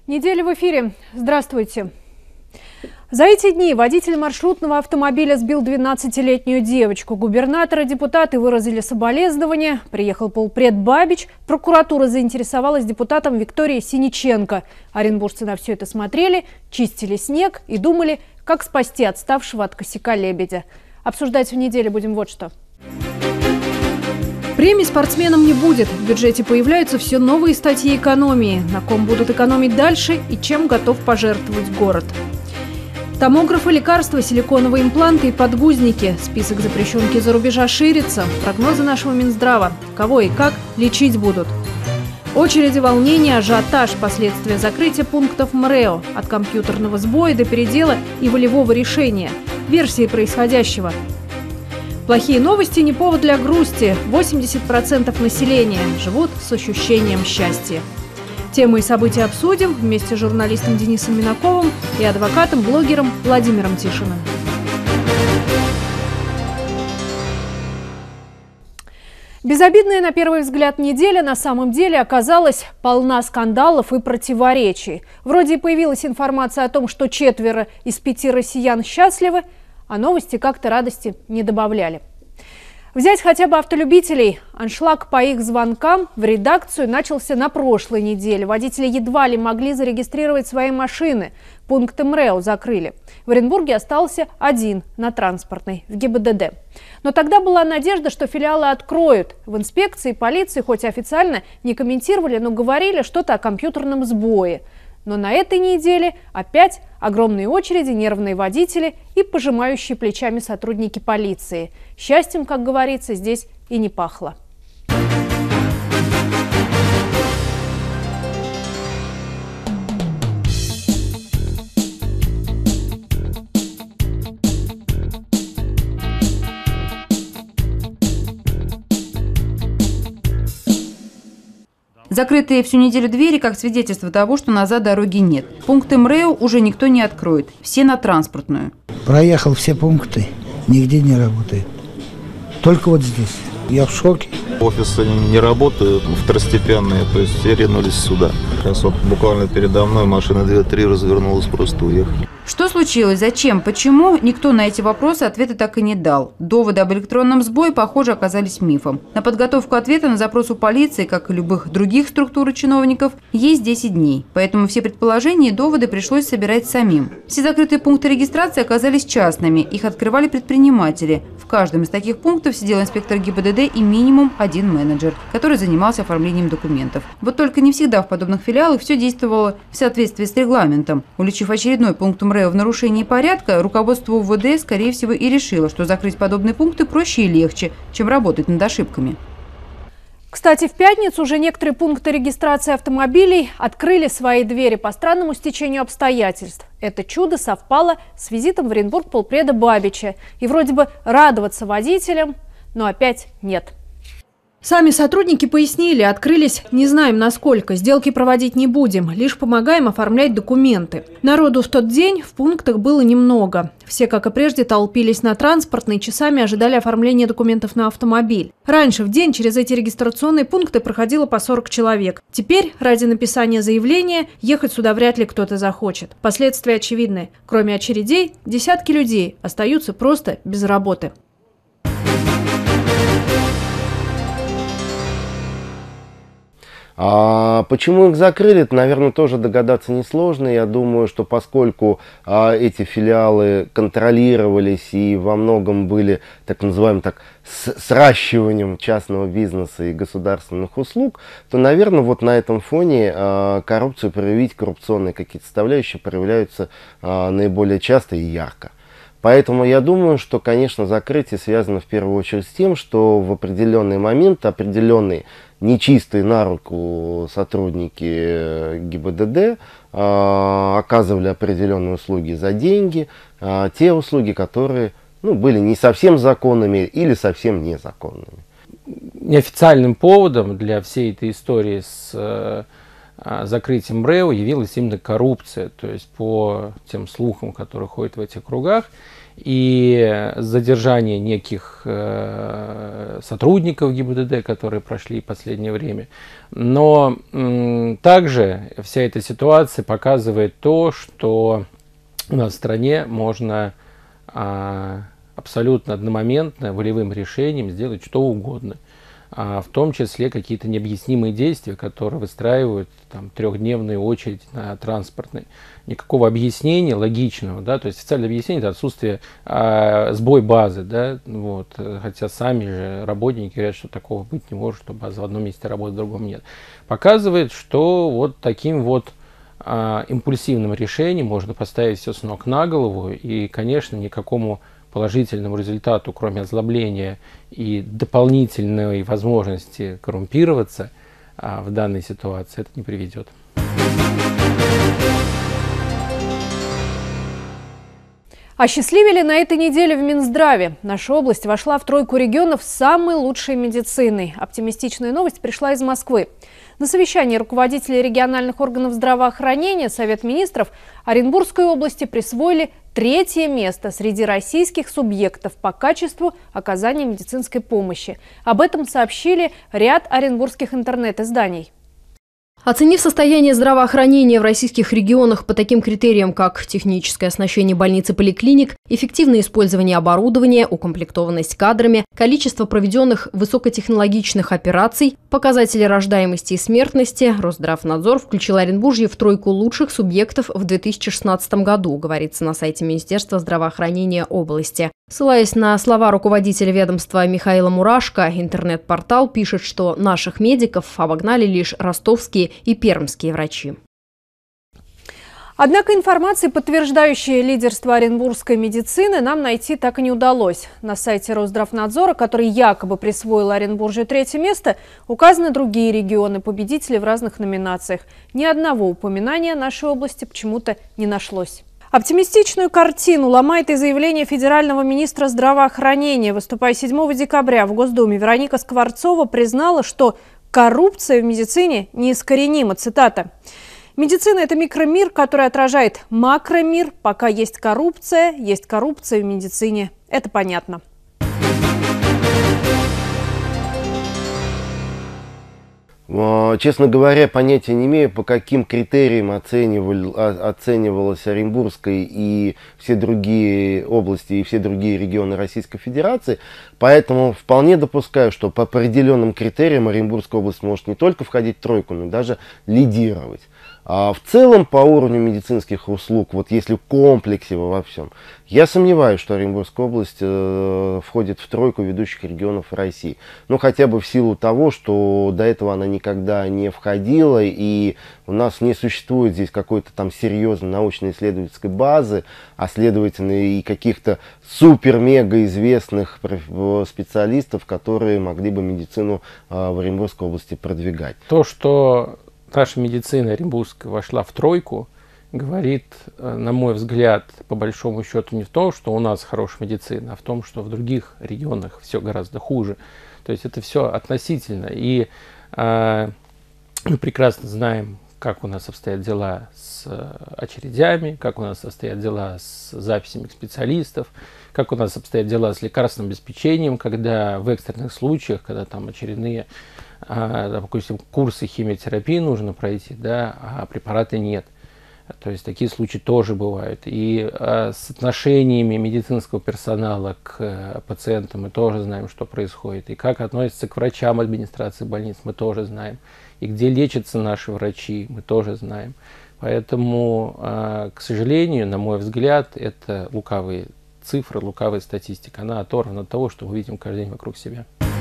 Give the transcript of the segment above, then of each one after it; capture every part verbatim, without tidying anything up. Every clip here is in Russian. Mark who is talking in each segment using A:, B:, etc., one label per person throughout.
A: Неделя в эфире. Здравствуйте. За эти дни водитель маршрутного автомобиля сбил двенадцатилетнюю девочку. Губернатор и депутаты выразили соболезнования. Приехал полпред Бабич. Прокуратура заинтересовалась депутатом Викторией Синиченко. Оренбуржцы на все это смотрели, чистили снег и думали, как спасти отставшего от косяка лебедя. Обсуждать в неделе будем вот что. Премий спортсменам не будет. В бюджете появляются все новые статьи экономии. На ком будут экономить дальше и чем готов пожертвовать город. Томографы, лекарства, силиконовые импланты и подгузники. Список запрещенки за рубежа ширится. Прогнозы нашего Минздрава. Кого и как лечить будут. Очереди, волнения, ажиотаж, последствия закрытия пунктов МРЭО. От компьютерного сбоя до передела и волевого решения. Версии происходящего. Плохие новости не повод для грусти. восемьдесят процентов населения живут с ощущением счастья. Темы и события обсудим вместе с журналистом Денисом Минаковым и адвокатом-блогером Владимиром Тишиным. Безобидная на первый взгляд неделя на самом деле оказалась полна скандалов и противоречий. Вроде и появилась информация о том, что четверо из пяти россиян счастливы, а новости как-то радости не добавляли. Взять хотя бы автолюбителей. Аншлаг по их звонкам в редакцию начался на прошлой неделе. Водители едва ли могли зарегистрировать свои машины. Пункты МРЭО закрыли. В Оренбурге остался один на Транспортной, в ГИБДД. Но тогда была надежда, что филиалы откроют. В инспекции и полиции, хоть и официально не комментировали, но говорили что-то о компьютерном сбое. Но на этой неделе опять огромные очереди, нервные водители и пожимающие плечами сотрудники полиции. Счастьем, как говорится, здесь и не пахло.
B: Закрытые всю неделю двери как свидетельство того, что назад дороги нет. Пункты МРЭО уже никто не откроет. Все на Транспортную.
C: Проехал все пункты, нигде не работает. Только вот здесь. Я в шоке.
D: Офисы не работают, второстепенные, то есть все ринулись сюда. Сейчас вот буквально передо мной машина две-три развернулась, просто уехали.
B: Что случилось, зачем, почему, никто на эти вопросы ответа так и не дал. Доводы об электронном сбое, похоже, оказались мифом. На подготовку ответа на запрос у полиции, как и любых других структур и чиновников, есть десять дней. Поэтому все предположения и доводы пришлось собирать самим. Все закрытые пункты регистрации оказались частными. Их открывали предприниматели. В каждом из таких пунктов сидел инспектор ГИБДД и минимум один менеджер, который занимался оформлением документов. Вот только не всегда в подобных филиалах все действовало в соответствии с регламентом. Уличив очередной пункт МРЭО в нарушении порядка, руководство УВД, скорее всего, и решило, что закрыть подобные пункты проще и легче, чем работать над ошибками.
A: Кстати, в пятницу уже некоторые пункты регистрации автомобилей открыли свои двери по странному стечению обстоятельств. Это чудо совпало с визитом в Оренбург полпреда Бабича. И вроде бы радоваться водителям, но опять нет. Сами сотрудники пояснили, открылись не знаем насколько, сделки проводить не будем, лишь помогаем оформлять документы. Народу в тот день в пунктах было немного. Все, как и прежде, толпились на Транспортной, часами ожидали оформления документов на автомобиль. Раньше в день через эти регистрационные пункты проходило по сорок человек. Теперь, ради написания заявления, ехать сюда вряд ли кто-то захочет. Последствия очевидны. Кроме очередей, десятки людей остаются просто без работы.
E: А почему их закрыли, это, наверное, тоже догадаться несложно. Я думаю, что поскольку а, эти филиалы контролировались и во многом были, так называемым, так, с сращиванием частного бизнеса и государственных услуг, то, наверное, вот на этом фоне а, коррупцию проявить, коррупционные какие-то составляющие проявляются а, наиболее часто и ярко. Поэтому я думаю, что, конечно, закрытие связано в первую очередь с тем, что в определенный момент определенные нечистые на руку сотрудники ГИБДД э, оказывали определенные услуги за деньги, э, те услуги, которые ну, были не совсем законными или совсем незаконными.
F: Неофициальным поводом для всей этой истории с э, закрытием РЭО явилась именно коррупция, то есть по тем слухам, которые ходят в этих кругах, и задержание неких э, сотрудников ГИБДД, которые прошли в последнее время. Но м, также вся эта ситуация показывает то, что у нас в стране можно а, абсолютно одномоментно волевым решением сделать что угодно. А в том числе какие-то необъяснимые действия, которые выстраивают там, трехдневную очередь на транспортной. Никакого объяснения логичного, да, то есть официальное объяснение – это отсутствие, а, сбой базы, да, вот, хотя сами же работники говорят, что такого быть не может, что база в одном месте работает, в другом нет. Показывает, что вот таким вот а, импульсивным решением можно поставить все с ног на голову, и, конечно, никакому положительному результату, кроме озлобления и дополнительной возможности коррумпироваться а, в данной ситуации, это не приведет.
A: Осчастливили на этой неделе в Минздраве. Наша область вошла в тройку регионов с самой лучшей медициной. Оптимистичная новость пришла из Москвы. На совещании руководителей региональных органов здравоохранения Совет министров Оренбургской области присвоили третье место среди российских субъектов по качеству оказания медицинской помощи. Об этом сообщили ряд оренбургских интернет-изданий.
G: Оценив состояние здравоохранения в российских регионах по таким критериям, как техническое оснащение больниц и поликлиник, эффективное использование оборудования, укомплектованность кадрами, количество проведенных высокотехнологичных операций, показатели рождаемости и смертности, Росздравнадзор включил Оренбуржье в тройку лучших субъектов в две тысячи шестнадцатом году, говорится на сайте Министерства здравоохранения области. Ссылаясь на слова руководителя ведомства Михаила Мурашко, интернет-портал пишет, что наших медиков обогнали лишь ростовские и пермские врачи.
A: Однако информации, подтверждающей лидерство оренбургской медицины, нам найти так и не удалось. На сайте Росздравнадзора, который якобы присвоил Оренбуржью третье место, указаны другие регионы-победители в разных номинациях. Ни одного упоминания нашей области почему-то не нашлось. Оптимистичную картину ломает и заявление федерального министра здравоохранения. Выступая седьмого декабря в Госдуме, Вероника Скворцова признала, что коррупция в медицине неискоренима. Цитата. «Медицина – это микромир, который отражает макромир. Пока есть коррупция, есть коррупция в медицине. Это понятно».
E: Честно говоря, понятия не имею, по каким критериям оценивалась Оренбургская и все другие области и все другие регионы Российской Федерации. Поэтому вполне допускаю, что по определенным критериям Оренбургская область может не только входить в тройку, но даже лидировать. А в целом по уровню медицинских услуг, вот если в комплексе во всем, я сомневаюсь, что Оренбургская область э, входит в тройку ведущих регионов России. Ну хотя бы в силу того, что до этого она никогда не входила, и у нас не существует здесь какой-то там серьезной научно-исследовательской базы, а следовательно и каких-то супер-мега известных специалистов, которые могли бы медицину э, в Оренбургской области продвигать.
F: То, что наша медицина оренбургская вошла в тройку, говорит, на мой взгляд, по большому счету не в том, что у нас хорошая медицина, а в том, что в других регионах все гораздо хуже. То есть это все относительно. И э, мы прекрасно знаем, как у нас обстоят дела с очередями, как у нас обстоят дела с записями специалистов, как у нас обстоят дела с лекарственным обеспечением, когда в экстренных случаях, когда там очередные допустим, курсы химиотерапии нужно пройти, да, а препараты нет. То есть такие случаи тоже бывают. И а, с отношениями медицинского персонала к а, пациентам мы тоже знаем, что происходит. И как относятся к врачам администрации больниц, мы тоже знаем. И где лечатся наши врачи, мы тоже знаем. Поэтому, а, к сожалению, на мой взгляд, это лукавые цифры, лукавая статистика. Она оторвана от того, что мы видим каждый день вокруг себя.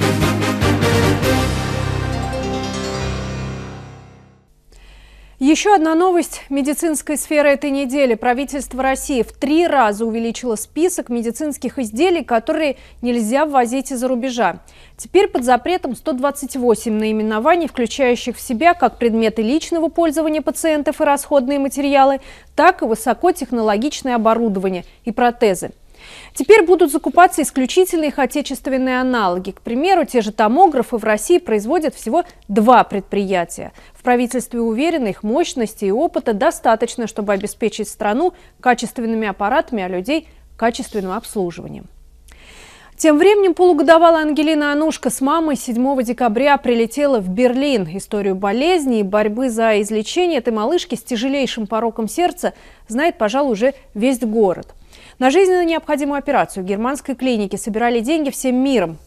A: Еще одна новость медицинской сферы этой недели. Правительство России в три раза увеличило список медицинских изделий, которые нельзя ввозить из-за рубежа. Теперь под запретом сто двадцать восемь наименований, включающих в себя как предметы личного пользования пациентов и расходные материалы, так и высокотехнологичное оборудование и протезы. Теперь будут закупаться исключительно их отечественные аналоги. К примеру, те же томографы в России производят всего два предприятия. В правительстве уверены, их мощности и опыта достаточно, чтобы обеспечить страну качественными аппаратами, а людей качественным обслуживанием. Тем временем полугодовалая Ангелина Анушка с мамой седьмого декабря прилетела в Берлин. Историю болезни и борьбы за излечение этой малышки с тяжелейшим пороком сердца знает, пожалуй, уже весь город. На жизненно необходимую операцию в германской клинике собирали деньги всем миром.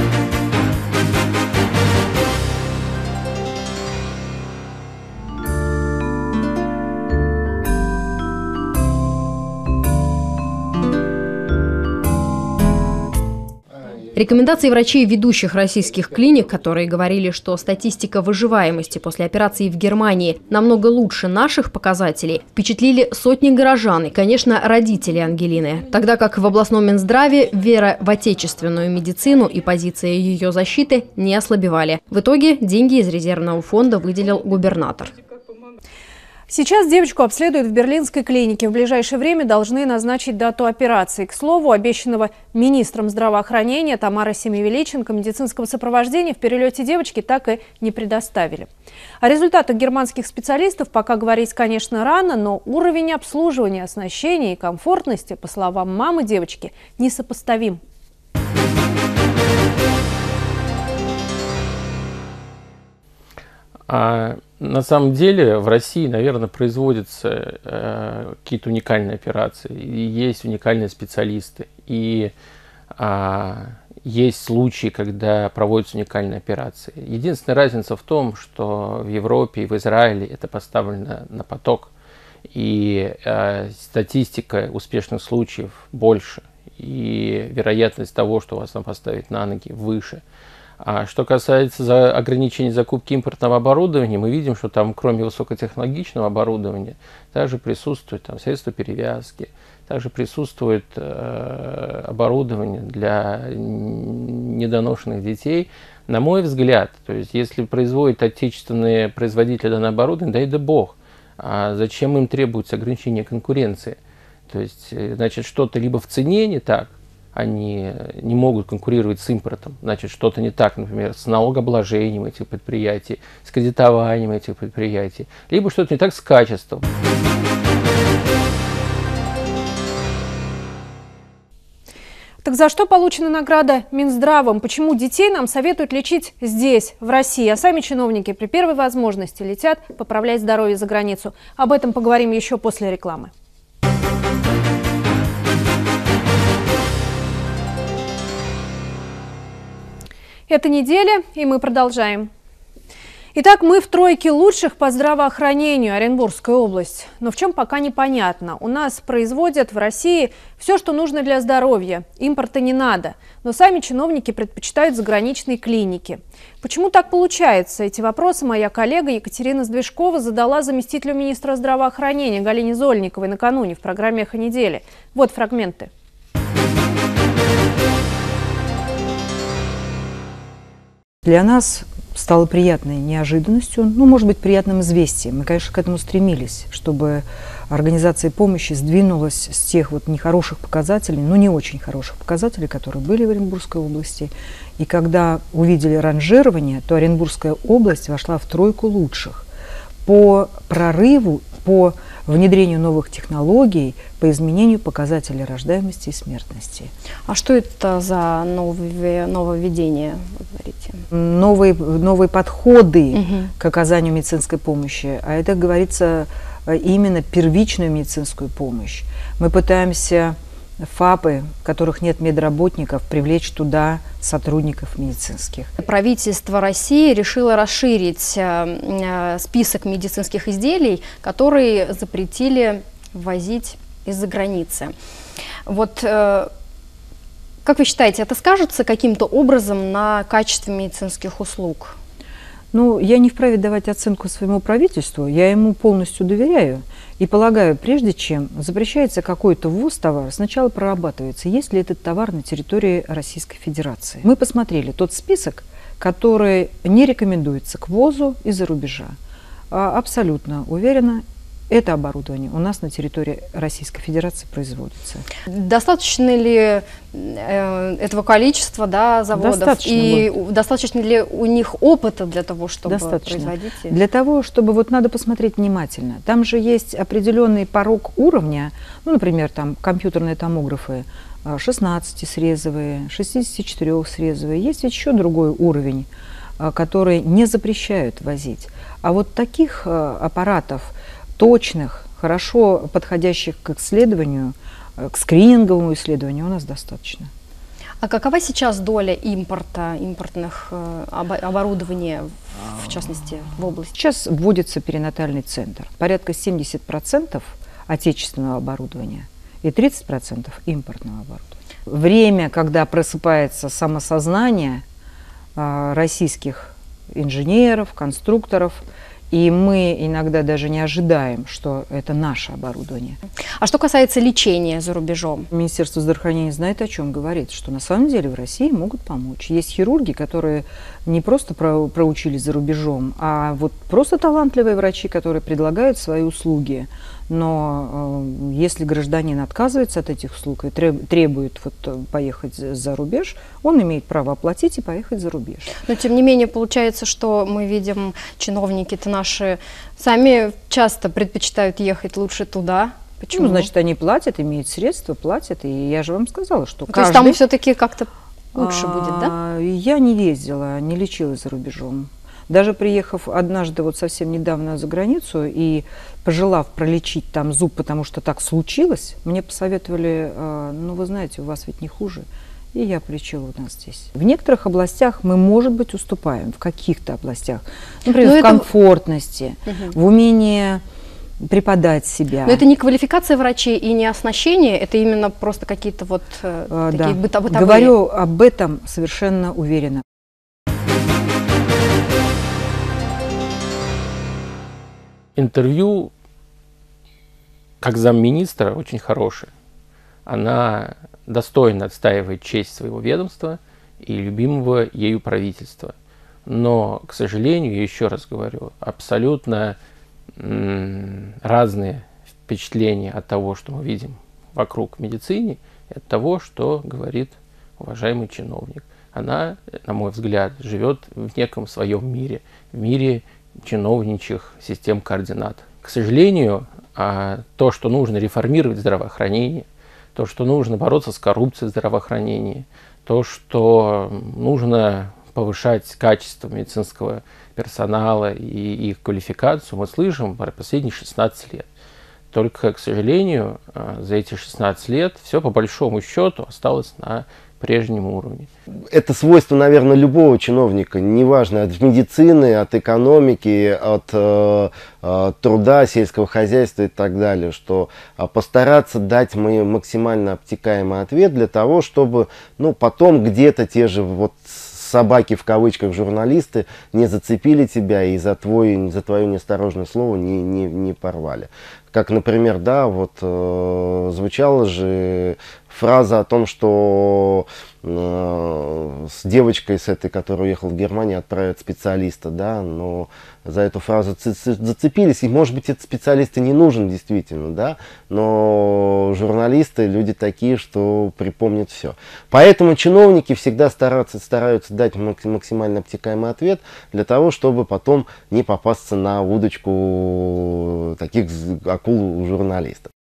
G: Рекомендации врачей ведущих российских клиник, которые говорили, что статистика выживаемости после операции в Германии намного лучше наших показателей, впечатлили сотни горожан и, конечно, родителей Ангелины. Тогда как в областном Минздраве вера в отечественную медицину и позиция ее защиты не ослабевали. В итоге деньги из резервного фонда выделил губернатор.
A: Сейчас девочку обследуют в берлинской клинике. В ближайшее время должны назначить дату операции. К слову, обещанного министром здравоохранения Тамары Семивеличенко медицинского сопровождения в перелете девочки так и не предоставили. О результатах германских специалистов пока говорить, конечно, рано, но уровень обслуживания, оснащения и комфортности, по словам мамы девочки, несопоставим.
F: А на самом деле в России, наверное, производятся э, какие-то уникальные операции, и есть уникальные специалисты, и э, есть случаи, когда проводятся уникальные операции. Единственная разница в том, что в Европе и в Израиле это поставлено на поток, и э, статистика успешных случаев больше, и вероятность того, что вас там поставить на ноги, выше. А что касается за ограничений закупки импортного оборудования, мы видим, что там кроме высокотехнологичного оборудования также присутствуют там средства перевязки, также присутствует э, оборудование для недоношенных детей. На мой взгляд, то есть если производят отечественные производители данное оборудование, дай да бог, а зачем им требуется ограничение конкуренции? То есть, значит, что-то либо в цене не так, они не могут конкурировать с импортом. Значит, что-то не так, например, с налогообложением этих предприятий, с кредитованием этих предприятий, либо что-то не так с качеством.
A: Так за что получена награда Минздравом? Почему детей нам советуют лечить здесь, в России, а сами чиновники при первой возможности летят поправлять здоровье за границу? Об этом поговорим еще после рекламы. Это неделя, и мы продолжаем. Итак, мы в тройке лучших по здравоохранению, Оренбургская область. Но в чем пока непонятно. У нас производят в России все, что нужно для здоровья. Импорта не надо. Но сами чиновники предпочитают заграничные клиники. Почему так получается? Эти вопросы моя коллега Екатерина Сдвижкова задала заместителю министра здравоохранения Галине Зольниковой накануне в программе «Эхо недели». Вот фрагменты.
H: Для нас стало приятной неожиданностью, ну, может быть, приятным известием. Мы, конечно, к этому стремились, чтобы организация помощи сдвинулась с тех вот нехороших показателей, ну, не очень хороших показателей, которые были в Оренбургской области. И когда увидели ранжирование, то Оренбургская область вошла в тройку лучших по прорыву, по внедрению новых технологий, по изменению показателей рождаемости и смертности.
I: А что это за новые, нововведения, вы говорите?
H: Новые, новые подходы
I: угу.
H: к оказанию медицинской помощи. А это, говорится, именно первичную медицинскую помощь. Мы пытаемся ФАПы, в которых нет медработников, привлечь туда сотрудников медицинских.
I: Правительство России решило расширить э, список медицинских изделий, которые запретили ввозить из-за границы. Вот э, как вы считаете, это скажется каким-то образом на качестве медицинских услуг?
H: Ну, я не вправе давать оценку своему правительству, я ему полностью доверяю и полагаю, прежде чем запрещается какой-то ввоз товара, сначала прорабатывается, есть ли этот товар на территории Российской Федерации. Мы посмотрели тот список, который не рекомендуется к ввозу из-за рубежа. Абсолютно уверена, это оборудование у нас на территории Российской Федерации производится.
I: Достаточно ли э, этого количества, да, заводов?
H: Достаточно
I: и
H: будет.
I: достаточно ли у них опыта для того, чтобы
H: Достаточно.
I: производить?
H: Для того, чтобы вот надо посмотреть внимательно. Там же есть определенный порог уровня, ну, например, там компьютерные томографы шестнадцатисрезовые, шестидесятичетырёхсрезовые. Есть еще другой уровень, который не запрещают возить. А вот таких аппаратов точных, хорошо подходящих к исследованию, к скрининговому исследованию у нас достаточно.
I: А какова сейчас доля импорта, импортных оборудования, в частности, в области?
H: Сейчас вводится перинатальный центр. Порядка семьдесят процентов отечественного оборудования и тридцать процентов импортного оборудования. Время, когда просыпается самосознание российских инженеров, конструкторов, и мы иногда даже не ожидаем, что это наше оборудование.
I: А что касается лечения за рубежом?
H: Министерство здравоохранения знает, о чем говорит, что на самом деле в России могут помочь. Есть хирурги, которые не просто про, проучились за рубежом, а вот просто талантливые врачи, которые предлагают свои услуги. Но э, если гражданин отказывается от этих услуг и треб, требует вот, поехать за рубеж, он имеет право оплатить и поехать за рубеж.
I: Но тем не менее получается, что мы видим, чиновники-то наши сами часто предпочитают ехать лучше туда. Почему?
H: Ну, значит, они платят, имеют средства, платят. И я же вам сказала, что
I: То
H: каждый...
I: есть там все-таки как-то лучше
H: а,
I: будет, да?
H: Я не ездила, не лечилась за рубежом. Даже приехав однажды вот совсем недавно за границу и пожелав пролечить там зуб, потому что так случилось, мне посоветовали, ну вы знаете, у вас ведь не хуже, и я полечила у нас здесь. В некоторых областях мы, может быть, уступаем, в каких-то областях, например, Но в это... комфортности, угу. в умении преподать себя.
I: Но это не квалификация врачей и не оснащение, это именно просто какие-то вот а, такие
H: да.
I: бытовые...
H: Говорю об этом совершенно уверенно.
F: Интервью как замминистра очень хорошее. Она достойно отстаивает честь своего ведомства и любимого ею правительства. Но, к сожалению, я еще раз говорю, абсолютно м- разные впечатления от того, что мы видим вокруг в медицине, и от того, что говорит уважаемый чиновник. Она, на мой взгляд, живет в неком своем мире, в мире чиновничьих систем координат. К сожалению, то, что нужно реформировать здравоохранение, то, что нужно бороться с коррупцией в здравоохранении, то, что нужно повышать качество медицинского персонала и их квалификацию, мы слышим про последние шестнадцать лет. Только, к сожалению, за эти шестнадцать лет все по большому счету осталось на прежнем уровне.
E: Это свойство, наверное, любого чиновника, неважно, от медицины, от экономики, от э, э, труда, сельского хозяйства и так далее, что э, постараться дать мы максимально обтекаемый ответ для того, чтобы, ну, потом где-то те же вот собаки, в кавычках, журналисты не зацепили тебя и за, твой, за твое неосторожное слово не, не, не порвали. Как, например, да, вот э, звучала же фраза о том, что э, с девочкой, с этой, которая уехала в Германию, отправят специалиста, да, но за эту фразу зацепились, и, может быть, этот специалист и не нужен действительно, да, но журналисты люди такие, что припомнят все. Поэтому чиновники всегда стараются, стараются дать максимально обтекаемый ответ для того, чтобы потом не попасться на удочку таких акул журналистов.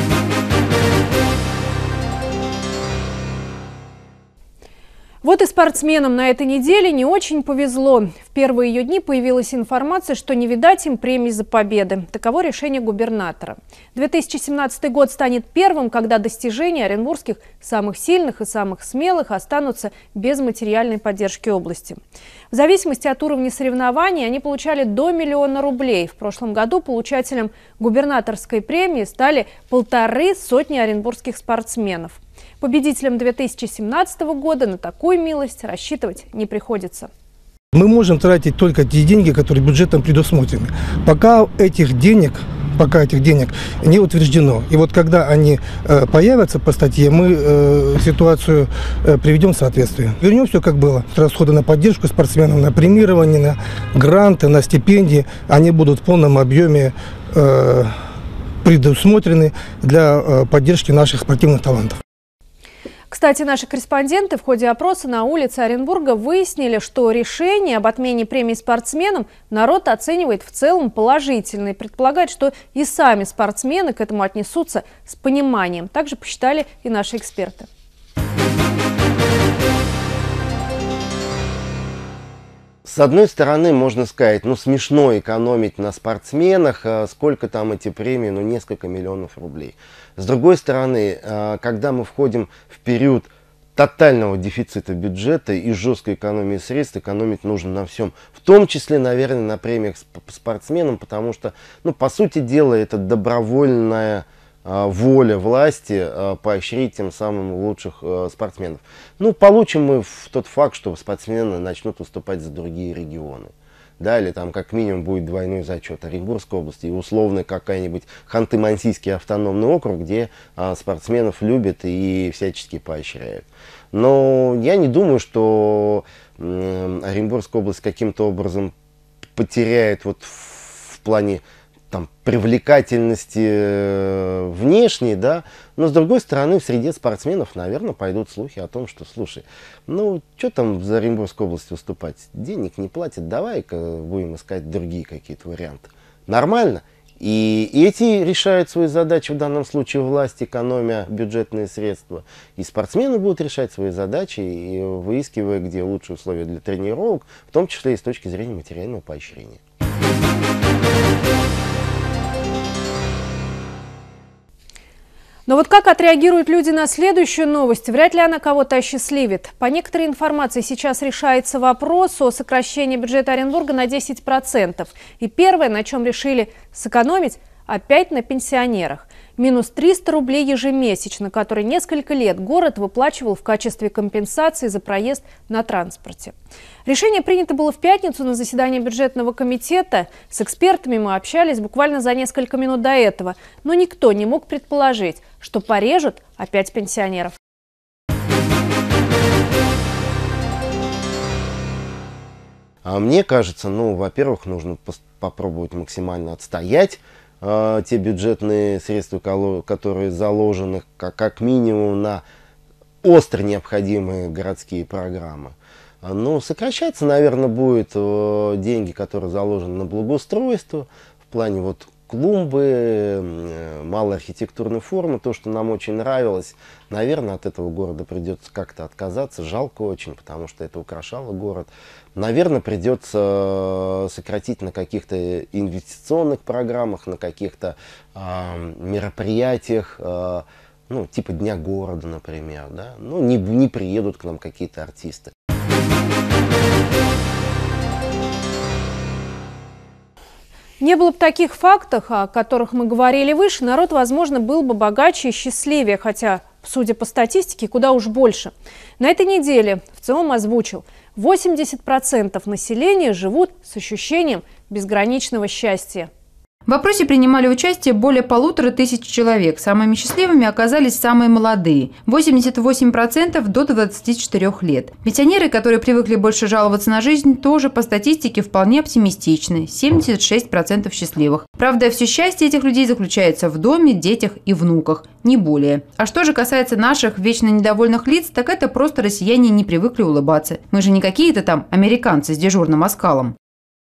A: Вот и спортсменам на этой неделе не очень повезло. В первые ее дни появилась информация, что не видать им премии за победы. Таково решение губернатора. две тысячи семнадцатый год станет первым, когда достижения оренбургских самых сильных и самых смелых останутся без материальной поддержки области. В зависимости от уровня соревнований они получали до миллиона рублей. В прошлом году получателем губернаторской премии стали полторы сотни оренбургских спортсменов. Победителям две тысячи семнадцатого года на такую милость рассчитывать не приходится.
J: Мы можем тратить только те деньги, которые бюджетом предусмотрены. Пока этих денег, пока этих денег не утверждено. И вот когда они э, появятся по статье, мы э, ситуацию э, приведем в соответствие. Вернем все как было. Расходы на поддержку спортсменов, на премирование, на гранты, на стипендии, они будут в полном объеме э, предусмотрены для поддержки наших спортивных талантов.
A: Кстати, наши корреспонденты в ходе опроса на улице Оренбурга выяснили, что решение об отмене премии спортсменам народ оценивает в целом положительно и предполагает, что и сами спортсмены к этому отнесутся с пониманием. Также посчитали и наши эксперты.
E: С одной стороны, можно сказать, ну смешно экономить на спортсменах, сколько там эти премии, ну несколько миллионов рублей. С другой стороны, когда мы входим в период тотального дефицита бюджета и жесткой экономии средств, экономить нужно на всем. В том числе, наверное, на премиях спортсменам, потому что, ну по сути дела, это добровольная воля власти поощрить тем самым лучших спортсменов. Ну, получим мы тот факт, что спортсмены начнут выступать за другие регионы. Да, или там как минимум будет двойной зачет Оренбургской области и условно какая-нибудь Ханты-Мансийский автономный округ, где а, спортсменов любят и всячески поощряют. Но я не думаю, что э, Оренбургская область каким-то образом потеряет вот в, в плане там, привлекательности внешней, да, но с другой стороны в среде спортсменов, наверное, пойдут слухи о том, что, слушай, ну, что там за Оренбургской области выступать, денег не платят, давай-ка будем искать другие какие-то варианты. Нормально. И эти решают свои задачи, в данном случае власть, экономя бюджетные средства. И спортсмены будут решать свои задачи, и выискивая, где лучшие условия для тренировок, в том числе и с точки зрения материального поощрения.
A: Но вот как отреагируют люди на следующую новость, вряд ли она кого-то осчастливит. По некоторой информации сейчас решается вопрос о сокращении бюджета Оренбурга на десять процентов. И первое, на чем решили сэкономить, опять на пенсионерах. Минус триста рублей ежемесячно, которые несколько лет город выплачивал в качестве компенсации за проезд на транспорте. Решение принято было в пятницу на заседании бюджетного комитета. С экспертами мы общались буквально за несколько минут до этого. Но никто не мог предположить, что порежут опять пенсионеров.
E: А мне кажется, ну, во-первых, нужно попробовать максимально отстоять э, те бюджетные средства, которые заложены как, как минимум на остро необходимые городские программы. Ну, сокращаться, наверное, будет э, деньги, которые заложены на благоустройство, в плане вот клумбы, э, малой архитектурной формы, то, что нам очень нравилось. Наверное, от этого города придется как-то отказаться, жалко очень, потому что это украшало город. Наверное, придется сократить на каких-то инвестиционных программах, на каких-то э, мероприятиях, э, ну, типа Дня города, например, да? Ну, не, не приедут к нам какие-то артисты.
A: Не было бы таких фактов, о которых мы говорили выше, народ, возможно, был бы богаче и счастливее, хотя, судя по статистике, куда уж больше. На этой неделе в ЦИОМ озвучил, восемьдесят процентов населения живут с ощущением безграничного счастья.
B: В опросе принимали участие более полутора тысяч человек. Самыми счастливыми оказались самые молодые – восемьдесят восемь процентов до двадцати четырёх лет. Пенсионеры, которые привыкли больше жаловаться на жизнь, тоже по статистике вполне оптимистичны – семьдесят шесть процентов счастливых. Правда, все счастье этих людей заключается в доме, детях и внуках, не более. А что же касается наших вечно недовольных лиц, так это просто россияне не привыкли улыбаться. Мы же не какие-то там американцы с дежурным оскалом.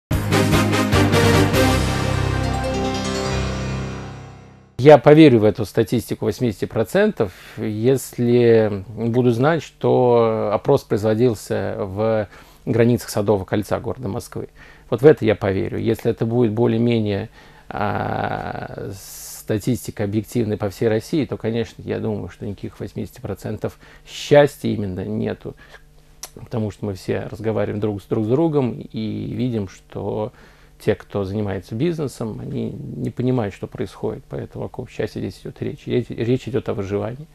F: Я поверю в эту статистику восемьдесят процентов, если буду знать, что опрос производился в границах Садового кольца города Москвы. Вот в это я поверю. Если это будет более-менее а, статистика объективная по всей России, то, конечно, я думаю, что никаких восьмидесяти процентов счастья именно нету. Потому что мы все разговариваем друг с, друг с другом и видим, что те, кто занимается бизнесом, они не понимают, что происходит. Поэтому о каком счастье здесь идет речь. Речь идет о выживании.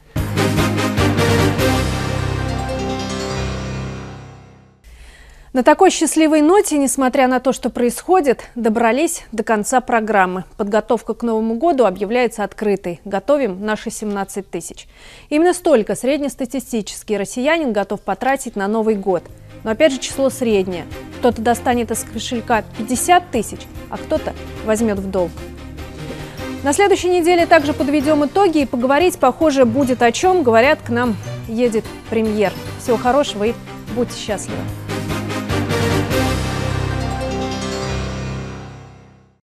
A: На такой счастливой ноте, несмотря на то, что происходит, добрались до конца программы. Подготовка к Новому году объявляется открытой. Готовим наши семнадцать тысяч. Именно столько среднестатистический россиянин готов потратить на Новый год. Но опять же число среднее. Кто-то достанет из кошелька пятьдесят тысяч, а кто-то возьмет в долг. На следующей неделе также подведем итоги и поговорить, похоже, будет о чем. Говорят, к нам едет премьер. Всего хорошего и будьте счастливы.